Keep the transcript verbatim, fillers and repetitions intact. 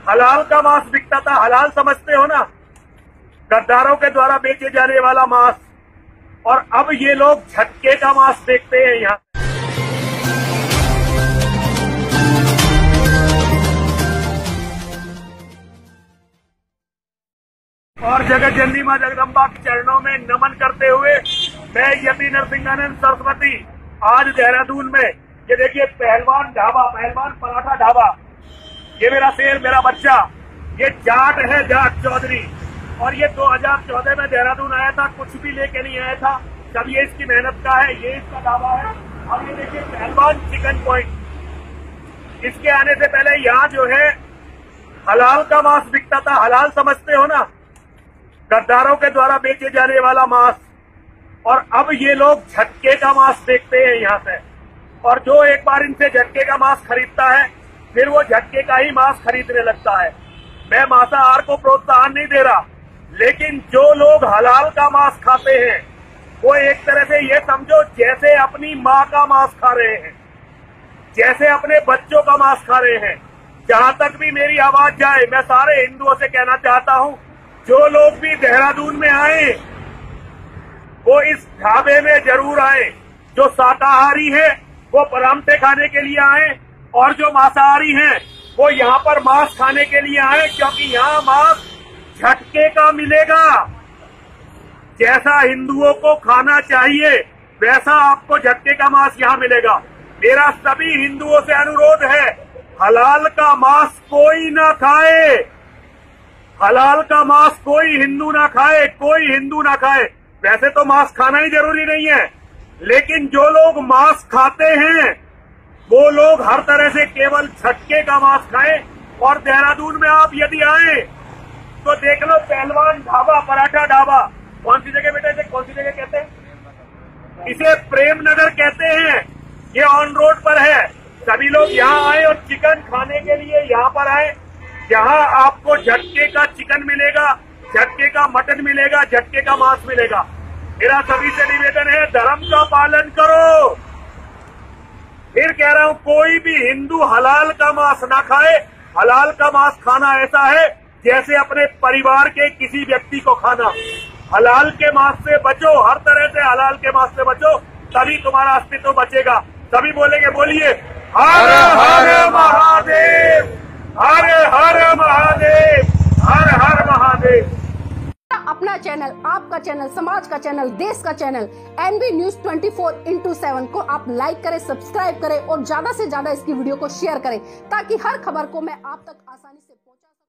हलाल का मांस बिकता था, हलाल समझते हो ना, गद्दारों के द्वारा बेचे जाने वाला मांस, और अब ये लोग झटके का मांस बेचते हैं यहाँ। और जगत जननी मां जगदम्बा के चरणों में नमन करते हुए मैं यति नरसिंहानंद सरस्वती आज देहरादून में, ये देखिए पहलवान ढाबा, पहलवान पराठा ढाबा, ये मेरा शेर, मेरा बच्चा, ये जाट है, जाट चौधरी, और ये दो हज़ार चौदह में देहरादून आया था, कुछ भी लेके नहीं आया था, सब ये इसकी मेहनत का है, ये इसका ढाबा है। और ये देखिए पहलवान चिकन पॉइंट, इसके आने से पहले यहाँ जो है हलाल का मांस बिकता था, हलाल समझते हो ना, गद्दारों के द्वारा बेचे जाने वाला मांस, और अब ये लोग झटके का मांस बेचते हैं यहाँ से। और जो एक बार इनसे झटके का मांस खरीदता है फिर वो झटके का ही मांस खरीदने लगता है। मैं मांसाहार को प्रोत्साहन नहीं दे रहा, लेकिन जो लोग हलाल का मांस खाते हैं वो एक तरह से ये समझो जैसे अपनी माँ का मांस खा रहे हैं, जैसे अपने बच्चों का मांस खा रहे हैं। जहां तक भी मेरी आवाज जाए, मैं सारे हिंदुओं से कहना चाहता हूँ, जो लोग भी देहरादून में आए वो इस ढाबे में जरूर आए। जो शाकाहारी है वो परांठे खाने के लिए आए, और जो मांसाहारी हैं वो यहाँ पर मांस खाने के लिए आए, क्योंकि यहाँ मांस झटके का मिलेगा। जैसा हिंदुओं को खाना चाहिए वैसा आपको झटके का मांस यहाँ मिलेगा। मेरा सभी हिंदुओं से अनुरोध है, हलाल का मांस कोई ना खाए, हलाल का मांस कोई हिंदू ना खाए, कोई हिंदू ना खाए। वैसे तो मांस खाना ही जरूरी नहीं है, लेकिन जो लोग मांस खाते हैं वो लोग हर तरह से केवल झटके का मांस खाएं। और देहरादून में आप यदि आए तो देख लो पहलवान ढाबा, पराठा ढाबा, कौन सी जगह बेटा, इसे कौन सी जगह कहते हैं? इसे प्रेम नगर कहते हैं। ये ऑन रोड पर है। सभी लोग यहाँ आए और चिकन खाने के लिए यहाँ पर आए। यहाँ आपको झटके का चिकन मिलेगा, झटके का मटन मिलेगा, झटके का मांस मिलेगा। मेरा सभी से निवेदन है, धर्म का पालन करो। फिर कह रहा हूं, कोई भी हिंदू हलाल का मांस ना खाए। हलाल का मांस खाना ऐसा है जैसे अपने परिवार के किसी व्यक्ति को खाना। हलाल के मांस से बचो, हर तरह से हलाल के मांस से बचो, तभी तुम्हारा अस्तित्व बचेगा। सभी बोलेंगे, बोलिए हर हर महादेव, हर हर महादेव, हर हर महादेव। अपना चैनल, आपका चैनल, समाज का चैनल, देश का channel NB news twenty four into seven को आप लाइक करें, सब्सक्राइब करें और ज्यादा से ज्यादा इसकी वीडियो को शेयर करें, ताकि हर खबर को मैं आप तक आसानी से पहुंचा सकूं।